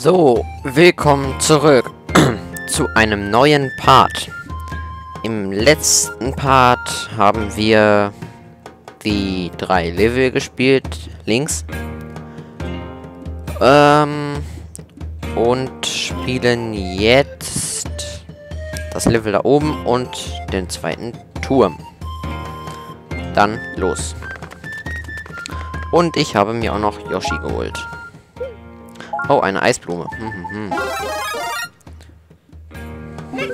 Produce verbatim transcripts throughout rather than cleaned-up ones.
So, willkommen zurück zu einem neuen Part. Im letzten Part haben wir die drei Level gespielt, links. Ähm, und spielen jetzt das Level da oben und den zweiten Turm. Dann los. Und ich habe mir auch noch Yoshi geholt. Oh, eine Eisblume. Hm, hm, hm.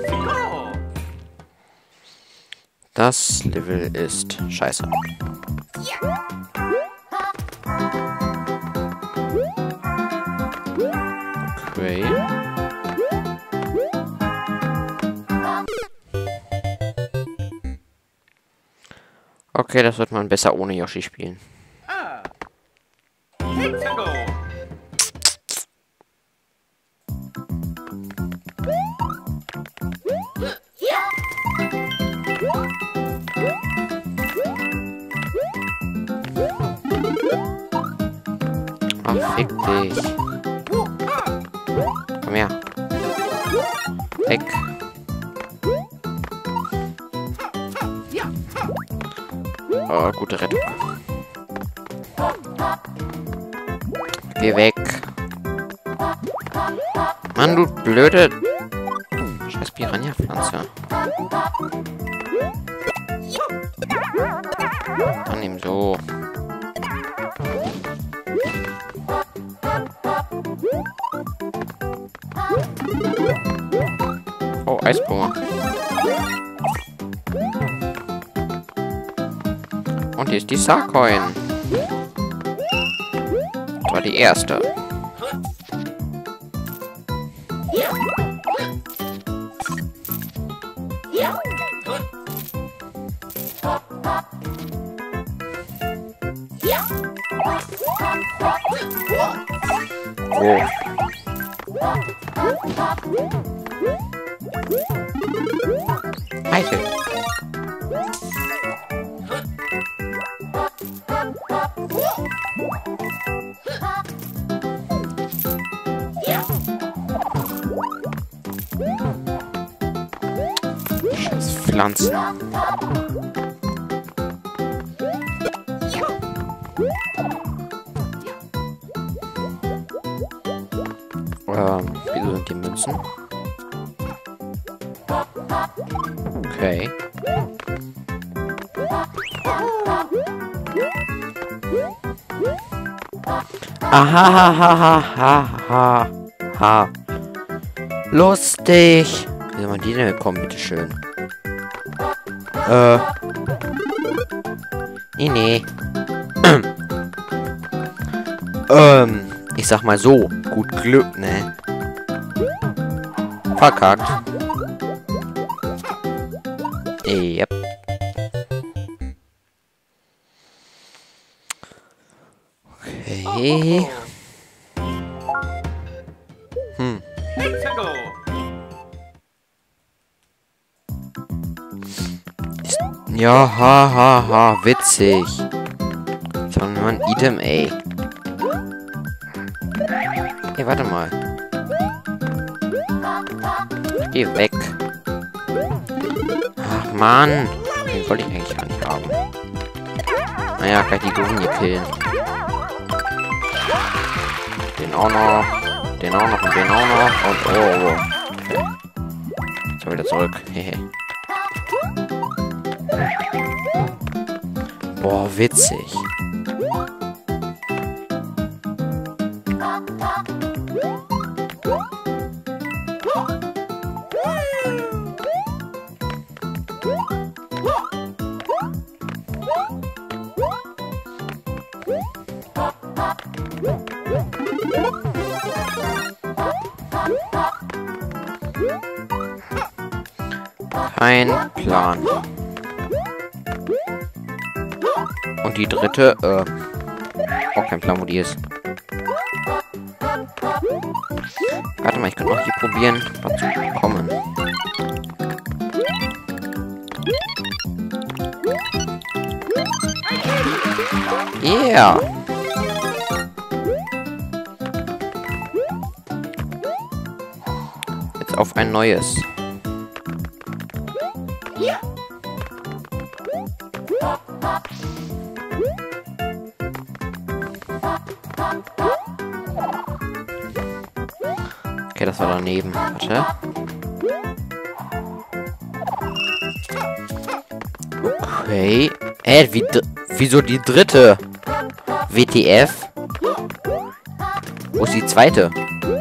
Das Level ist scheiße. Okay. Okay, das wird man besser ohne Yoshi spielen. Ach, fick dich. Komm her. Weg. Oh, gute Rettung. Geh weg. Mann, du blöde... Scheiß Piranha-Pflanze. Dann ihm so. Oh, Eisblume. Und hier ist die Starcoin. Das war die erste. Oh. Eichel. Scheiß Pflanzen. Ähm, wieso sind die Münzen? Okay. Aha, ha, ha, ha, ha, ha. Lustig. Wie soll man die denn bekommen, bitteschön? Äh. Nee, nee. ähm, ich sag mal so. Gut Glück, ne? Verkackt. Yep. Okay. Hm. Ist, ja, ha, ha, ha, witzig. Schau mir mal ein Item, ey. Hey, warte mal. Geh weg. Ach, Mann. Den wollte ich eigentlich gar nicht haben. Naja, gleich die Doofen hier killen. Den auch noch. Den auch noch und den auch noch. Und oh, oh. Okay. So, wieder zurück. Hehe. Boah, witzig. Kein Plan. Und die dritte, äh, auch kein Plan, wo die ist. Warte mal, ich kann auch hier probieren, was zu bekommen. Yeah! auf ein neues. Okay, das war daneben. Warte. Okay. Äh, wie wieso die dritte? W T F? Wo ist die zweite?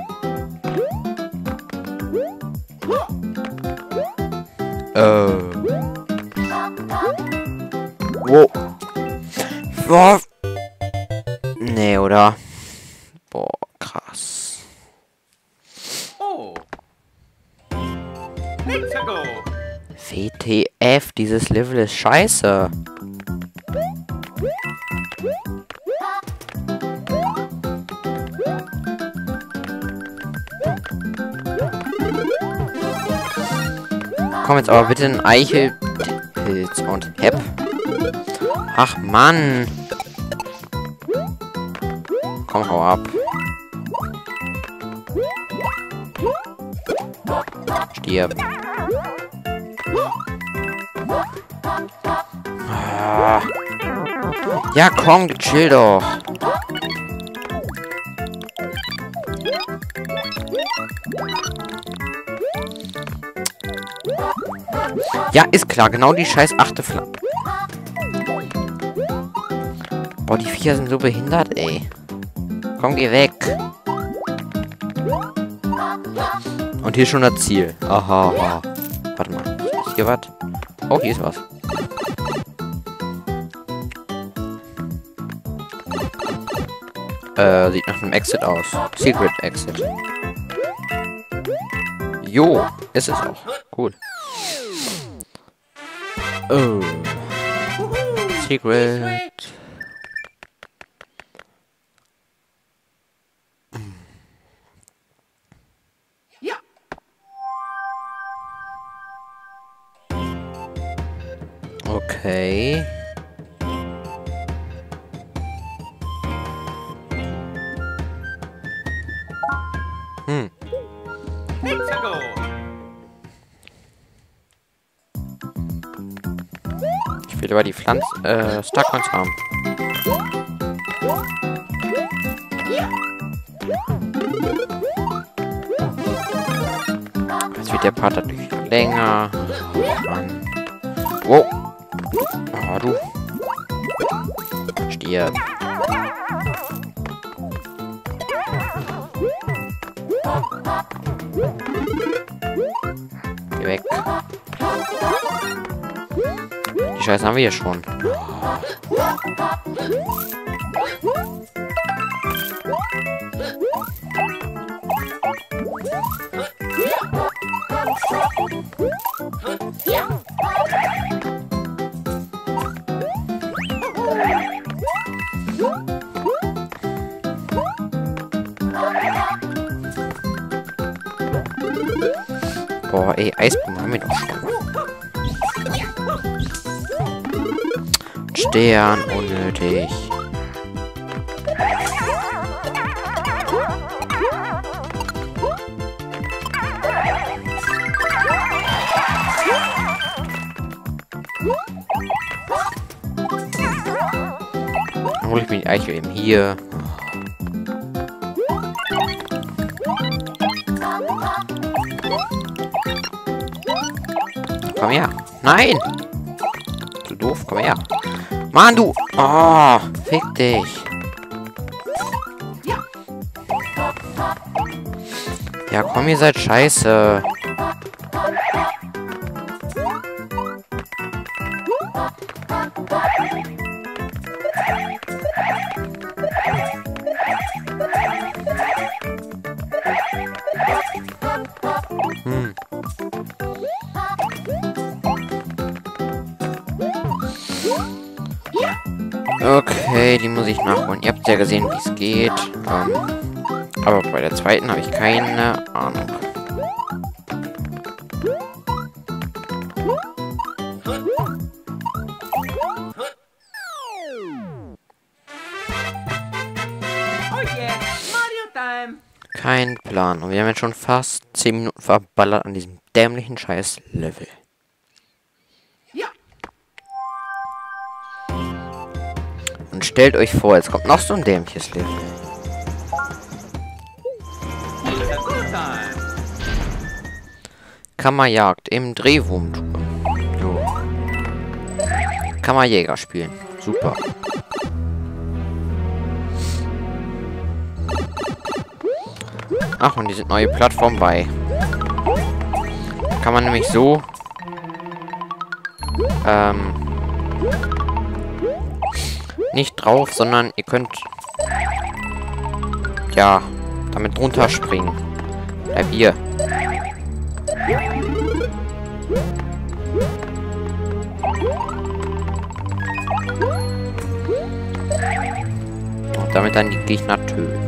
Äh. Wow. Boah. Nee, oder? Boah, krass. Oh. W T F, dieses Level ist scheiße. Komm jetzt aber bitte in Eichelpilz und Hepp. Ach Mann. Komm, hau ab. Stirb. Ah. Ja, komm, chill doch. Ja, ist klar. Genau die scheiß achte Flamme. Boah, die Viecher sind so behindert, ey. Komm, geh weg. Und hier schon das Ziel. Aha, aha. Warte mal. Ist hier was? Oh, hier ist was. Äh, sieht nach einem Exit aus. Secret Exit. Jo, ist es auch. Cool. Oh. Secret. Ja. Okay. Hm. Ich will aber die Pflanzen, äh, Starcoins haben. Jetzt wird der Part natürlich länger. Oh, Mann. Wow. Oh, du. Stirb. Geh weg. Die Scheiße haben wir hier schon. Boah, ey, Eisblumen haben wir doch schon. Stern, unnötig. Dann hole ich mir die Eichel eben hier. Komm her. Nein! Du doof, komm her. Mann, du! Oh, fick dich. Ja, komm, ihr seid scheiße. Hm. Okay, die muss ich nachholen. Ihr habt ja gesehen, wie es geht. Ähm, aber bei der zweiten habe ich keine Ahnung. Kein Plan. Und wir haben jetzt schon fast zehn Minuten verballert an diesem dämlichen scheiß Level. Ja. Und stellt euch vor, jetzt kommt noch so ein dämliches Level. Kammerjagd im Drehwurmturm. Jo. Kammerjäger spielen. Super. Ach, und die sind neue Plattformen bei. Kann man nämlich so ähm, nicht drauf, sondern ihr könnt ja damit drunter springen. Bleib hier. Und damit dann die Gegner töten.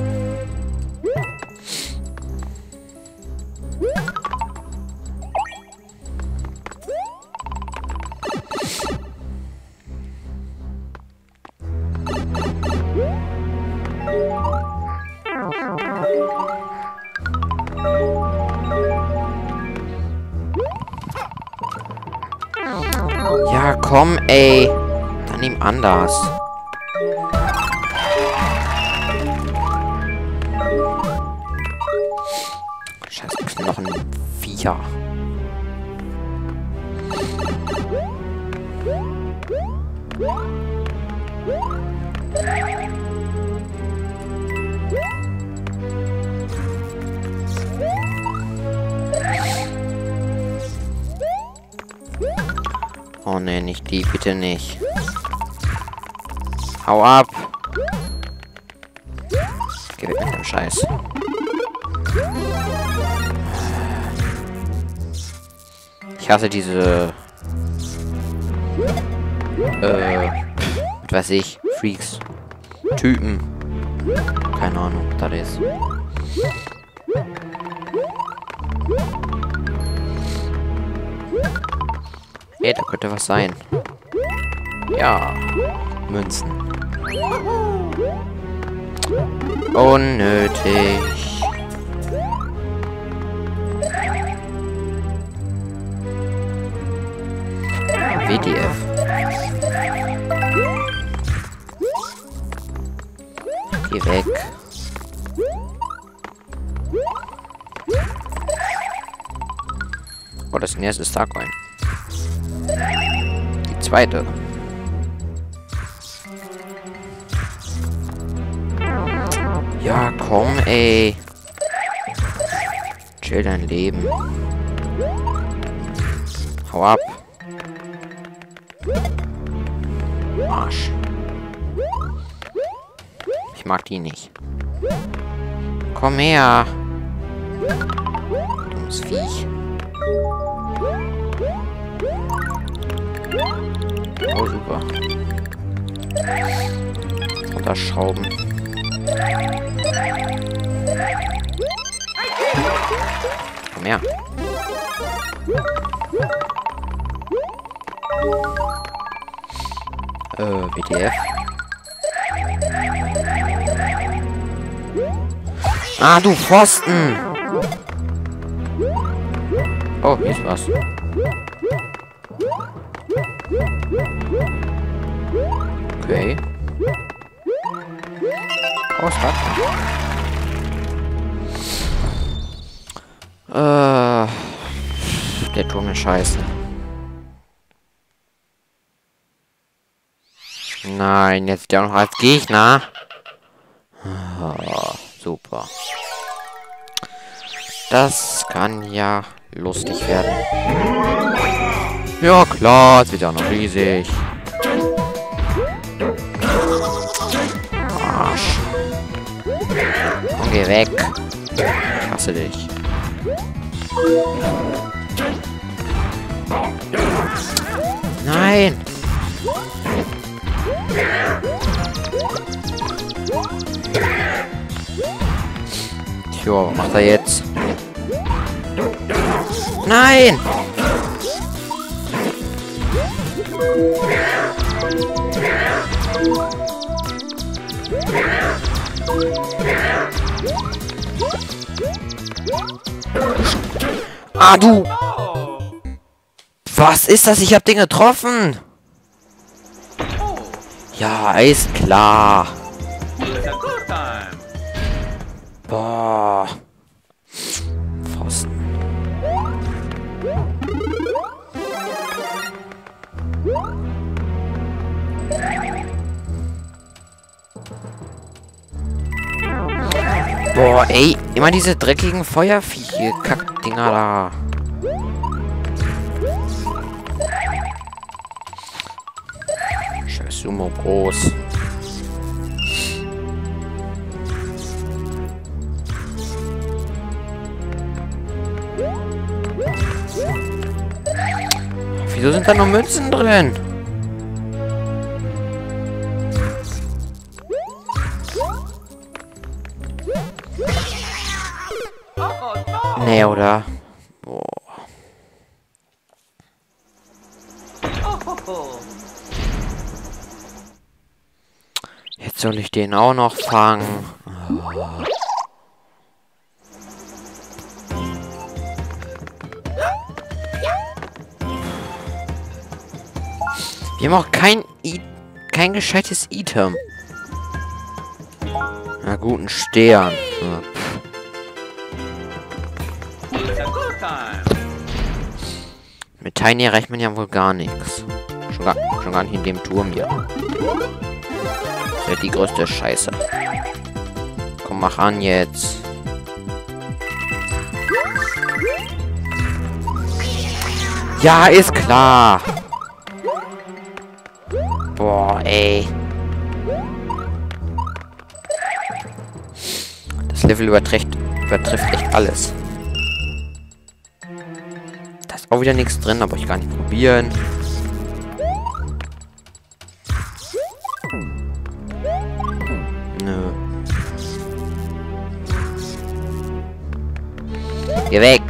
Ja, komm, ey. Dann ihm anders. Scheiß Knochenviecher. Oh ne, nicht die, bitte nicht. Hau ab! Geh weg mit dem Scheiß. Ich hasse diese... Äh... Was weiß ich? Freaks. Typen. Keine Ahnung, was das ist. Ey, da könnte was sein. Ja. Münzen. Unnötig. W D F. Geh weg. Oh, das nächste ist Starcoin. Die zweite. Ja, komm, ey. Chill dein Leben. Hau ab. Arsch. Ich mag die nicht. Komm her. Dummes Viech. Oh, super. Runterschrauben. Komm her. Äh, W D F. Ah, du Pfosten! Oh, hier ist was. Okay. Oh, ist das? Äh, der Turm ist scheiße. Nein, jetzt ja noch als Gegner. Oh, super. Das kann ja lustig werden. Ja klar, es wird ja noch riesig. Arsch. Komm, geh weg. Ich hasse dich. Nein. Tja, was macht er jetzt? Nein! Ah, du! Was ist das? Ich hab den getroffen! Ja, ist klar. Boah. Pfosten. Boah, ey. Immer diese dreckigen Feuerviecher, Kackdinger da. Scheiß Sumo groß. Wieso sind da noch Münzen drin? Nee, oder? Boah. Jetzt soll ich den auch noch fangen. Oh. Wir haben auch kein I kein gescheites Item. Na gut, ein Stern. Ja, mit Tiny erreicht man ja wohl gar nichts. Schon gar, schon gar nicht in dem Turm hier. Das ist ja die größte Scheiße. Komm, mach an jetzt. Ja, ist klar. Boah, ey. Das Level übertrifft, übertrifft echt alles. Da ist auch wieder nichts drin, aber ich gar nicht probieren. Nö. Geh weg.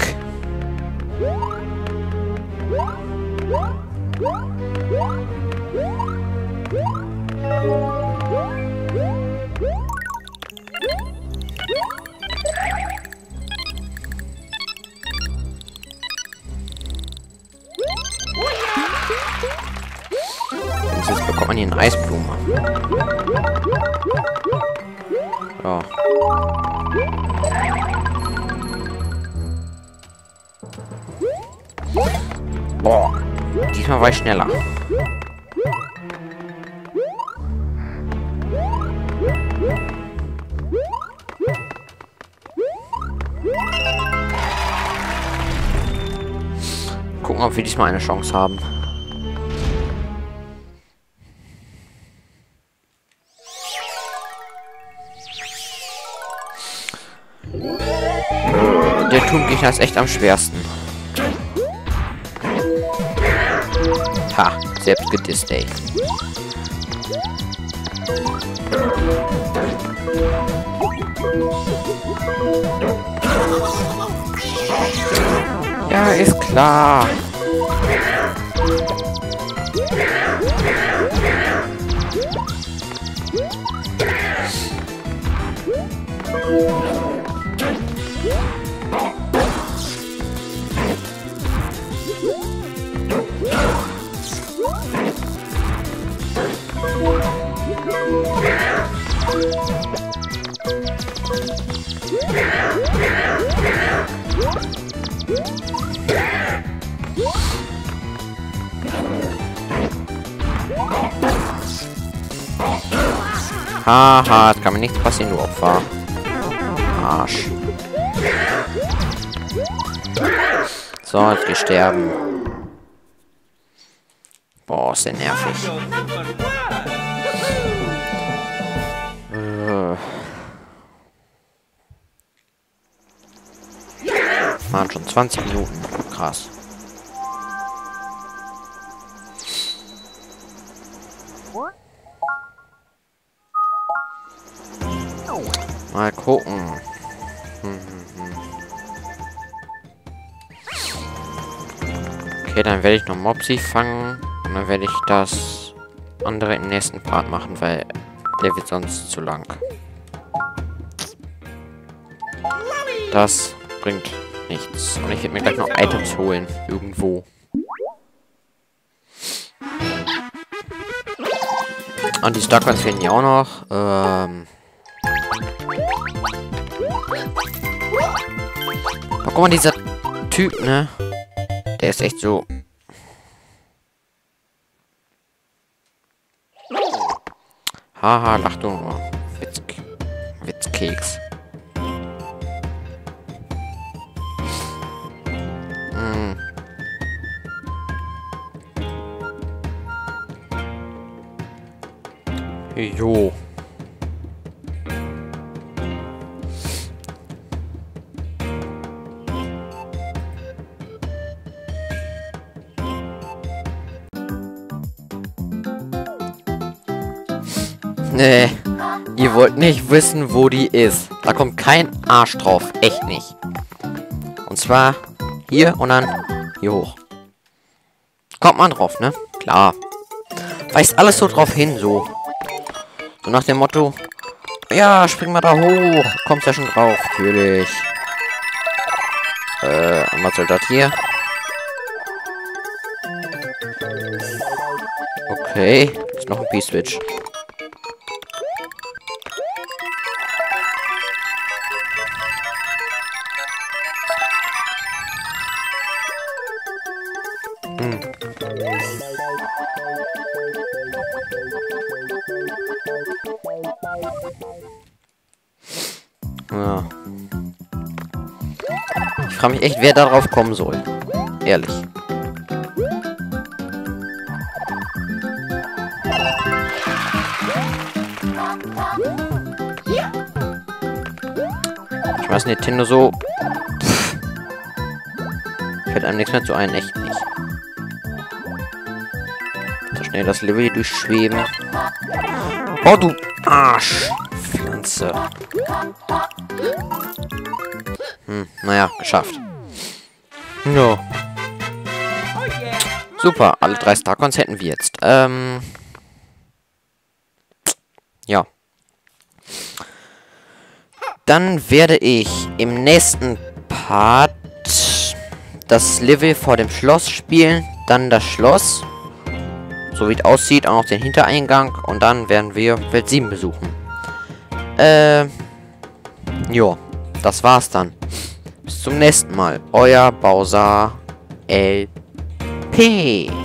Jetzt bekommt man hier eine Eisblume. Ja. Boah. Diesmal war ich schneller. Gucken, ob wir diesmal eine Chance haben. Der Turmgegner ist echt am schwersten. Ha, selbst gedisst, ey. Ja, ist klar. Haha, es kann mir nichts passieren, du Opfer. Arsch. So, jetzt geh sterben. Boah, ist der nervig. Äh. Waren schon zwanzig Minuten. Krass. Mal gucken. Hm, hm, hm. Okay, dann werde ich noch Mopsi fangen. Und dann werde ich das andere im nächsten Part machen, weil der wird sonst zu lang. Das bringt nichts. Und ich werde mir gleich noch Items holen. Irgendwo. Und die Starcoins fehlen ja auch noch. Ähm. Oh, guck mal, dieser Typ, ne? Der ist echt so... Haha, lach du nur. Witz, Witzkeks. Hm. Jo. Nee, ihr wollt nicht wissen, wo die ist. Da kommt kein Arsch drauf. Echt nicht. Und zwar hier und dann hier hoch. Kommt man drauf, ne? Klar. Weist alles so drauf hin, so. So nach dem Motto, ja, spring mal da hoch. Kommt ja schon drauf, natürlich. Äh, und was soll das hier? Okay, ist noch ein P-Switch. Hm. Ja. Ich frage mich echt, wer darauf kommen soll. Ehrlich. Ich weiß Nintendo so. Pff. Fällt einem nichts mehr zu ein, echt nicht. So schnell das Level hier durchschweben. Oh, du Arsch! Pflanze. Hm, naja, geschafft. Ja. Super, alle drei Starcoins hätten wir jetzt. Ähm. Ja. Dann werde ich im nächsten Part das Level vor dem Schloss spielen, dann das Schloss, so wie es aussieht, auch noch den Hintereingang und dann werden wir Welt sieben besuchen. Äh, jo, das war's dann. Bis zum nächsten Mal. Euer Bowser L P.